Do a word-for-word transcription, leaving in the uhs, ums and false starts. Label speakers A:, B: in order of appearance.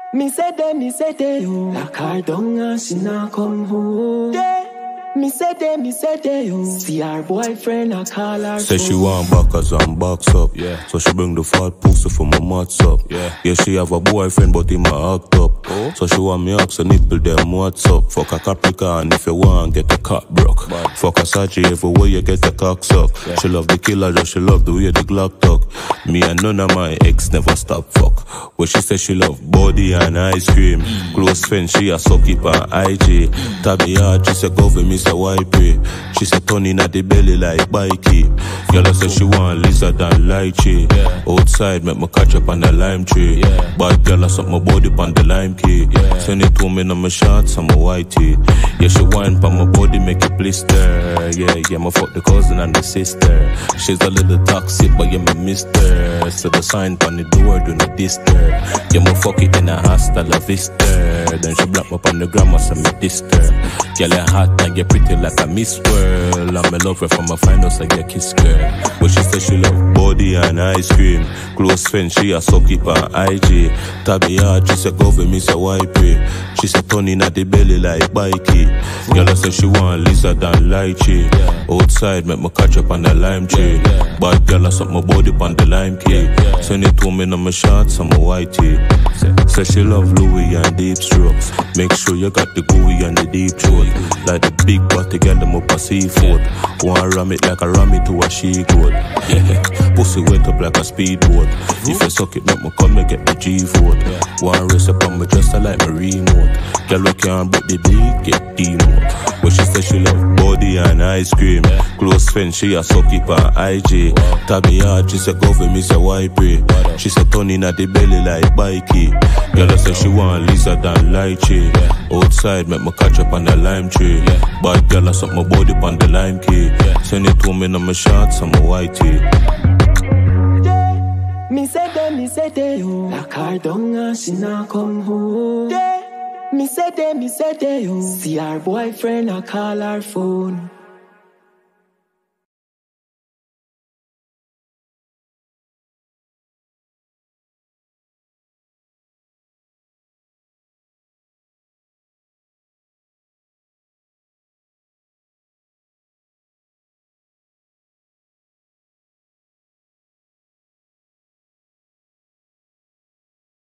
A: Me say they, me say they, yo. Like her down and she not come home. They, me say they, me say they, yo. See her boyfriend, I call her.
B: Say she want backers and box up, yeah. So she bring the fat pussy for my mats up, yeah. Yeah, she have a boyfriend, but he my act up. Oh. So she want me ask a nipple them what's up. Fuck a Capricorn if you want, get the cock broke. Bad. Fuck a Sachi everywhere you get the cock suck. Yeah. She love the killer, just she love the way the Glock talk. Me and none of my ex never stop fuck. When she say she love body and ice cream, mm. Close friend she a suck it on I G. Mm. Tabby hard, she say go for me say wipe it. She say turning at the belly like bikey. Girl say she want lizard and lychee. Yeah. Outside make me catch up on the lime tree. Yeah. Bad girl I suck my body on the lime key. Yeah. Send it to me on my shots and my whitey. Yeah, she wine pon my body make it blister. Yeah, yeah, me fuck the cousin and the sister. She's a little toxic but yeah me mister. So the sign pon the door do not disturb. Yeah, me fuck it in a hasta la vista. Then she block me on the grammar so me disturb. Girl you hot and you pretty like a Miss World. I'm in love her from a find us like a kiss girl. But she say she love body and ice cream. Close friend she a suck it on I G. Tabby hard she say go for me say wipe it. She say turning at the belly like bikey. Girl I say she want lizard and lychee. Outside make me catch up on the lime tree. Bad girl I suck my body on the lime key. Send it to me on my shots and my whitey. Say she love Louis and deep strokes. Make sure you got the gooey and the deep throat. Like the big body girl them up a seafood. Wanna ram it like a ram it to a she goat. Yeah, pussy wet up like a speedboat. If you suck it make me come and get the G vote. Wanna race up on me just like my remote. Girl we can't break the beat, get demote. But she say she love body and ice cream. Close friend she a suck it on I G. Tabby hard she say go for me say wipe it. She say turning at the belly like bikey. Girl I say she want lizard and lychee. Outside make me catch up on the lime tree. Bad girl I suck my body on the lime key. Send it to me on my shots and my whitey.
A: Me say they, me say they, yo. Like her down and she not come home. They, me say they, me say they, yo. See her boyfriend, I call her phone.